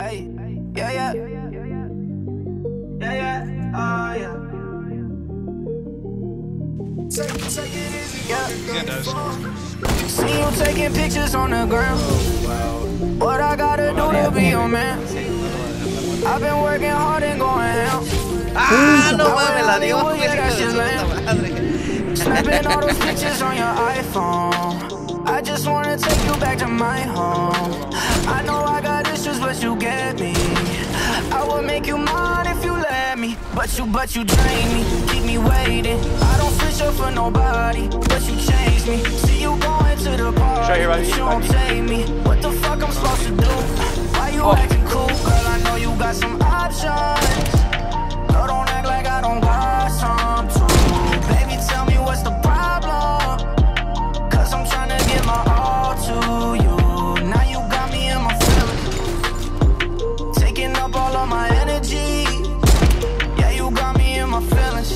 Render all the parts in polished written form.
Hey, yeah, yeah. Yeah, yeah. Oh, yeah. Yeah. See you taking pictures on the ground. What I gotta do to be your man? I've been working hard and going out. Ah, no mames, la Diego me Yeah, that's dijo your de su puta madre. Snapping all those pictures on your iPhone. I just wanna take you back to my home. I know I got issues, but you get me. I would make you mine if you let me. But you drain me, keep me waiting. I don't switch up for nobody, but you change me. See you going to the party, but you don't take me. What the fuck I'm supposed to do? Why you acting cool? Girl, I know you got some options. Girl, don't act like I don't got some too. Baby, tell me what's the problem? Cause I'm tryna give my all to you. Now you got me in my feelings, taking up all of my energy. Yeah, you got me in my feelings.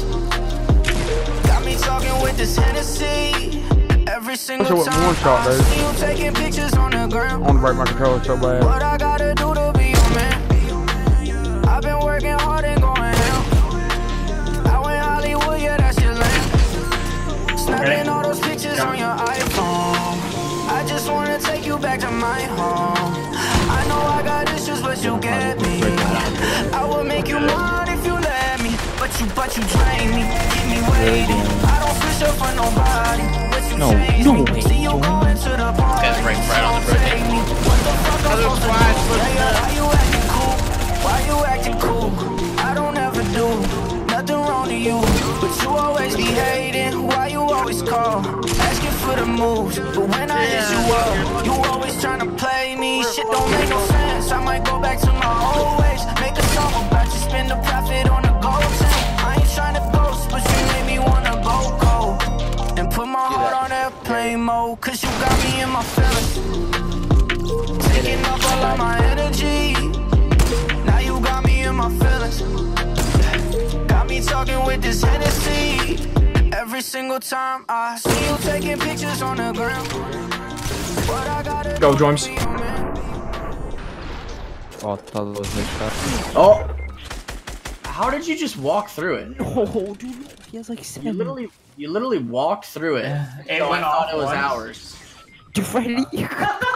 Got me talking with this Hennessy. Every single time I see you taking pictures on the ground. I want to break my controller so bad. What I gotta do to be your man? I've been working hard and going out. Out in Hollywood, yeah, that's your land. Snapping all those pictures on your iPhone. I just wanna take you back to my home. I know I got issues, but you get me. I would make you mine if you let me. But you drain me, keep me waiting. I don't switch up for nobody, but you change me. See you going to the party, right on the birthday. what the fuck I'm supposed to do? Why you acting cool? Why you acting cool? I don't ever do nothing wrong to you, but you always be hating. Why you always call, asking for the moves, but when I hit you up, you always trying to play me. Shit don't make no sense. I might go back to my old ways, make a song about you, spend the profit on a gold chain. I ain't trying to boast, but you made me wanna go cold and put my heart on airplane mode. Cause you got me in my feelings, taking up all of my energy. Now you got me in my feelings, got me talking with this Hennessy. Every single time I see you taking pictures on the ground. What I gotta Go, do Jones. to be your man? Oh! How did you just walk through it? Oh, dude, he has like 7. You literally walked through it. It So went I thought off it was once. ours. Dude, Freddy.